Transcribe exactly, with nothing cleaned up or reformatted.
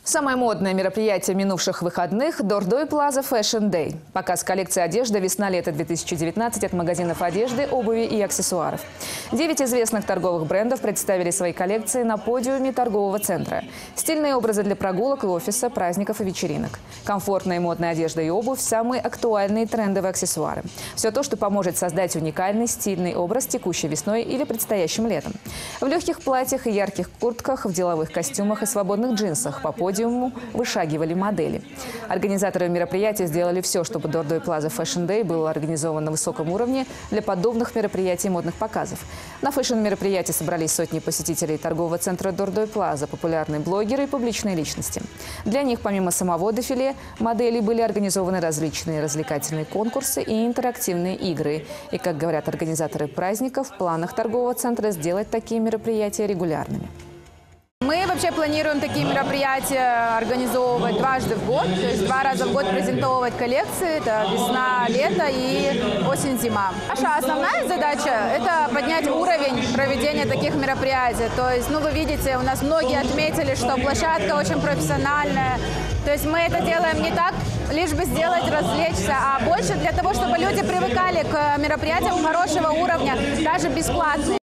Самое модное мероприятие минувших выходных – Дордой Плаза Fashion Day. Показ коллекции одежды «Весна-лето две тысячи девятнадцать» от магазинов одежды, обуви и аксессуаров. Девять известных торговых брендов представили свои коллекции на подиуме торгового центра. Стильные образы для прогулок и офиса, праздников и вечеринок. Комфортная и модная одежда и обувь – самые актуальные трендовые аксессуары. Все то, что поможет создать уникальный стильный образ текущей весной или предстоящим летом. В легких платьях и ярких куртках, в деловых костюмах и свободных джинсах по подиуму вышагивали модели. Организаторы мероприятия сделали все, чтобы Дордой Плаза Fashion Day был организован на высоком уровне для подобных мероприятий и модных показов. На фэшн-мероприятии собрались сотни посетителей торгового центра Дордой Плаза, популярные блогеры и публичные личности. Для них, помимо самого дефиле, моделей были организованы различные развлекательные конкурсы и интерактивные игры. И, как говорят организаторы праздника, в планах торгового центра сделать такие мероприятия регулярными. Мы вообще планируем такие мероприятия организовывать дважды в год, то есть два раза в год презентовывать коллекции, это весна, лето и осень-зима. Наша основная задача – это поднять уровень проведения таких мероприятий. То есть, ну вы видите, у нас многие отметили, что площадка очень профессиональная. То есть мы это делаем не так, лишь бы сделать, развлечься, а больше для того, чтобы люди привыкали к мероприятиям хорошего уровня, даже бесплатные.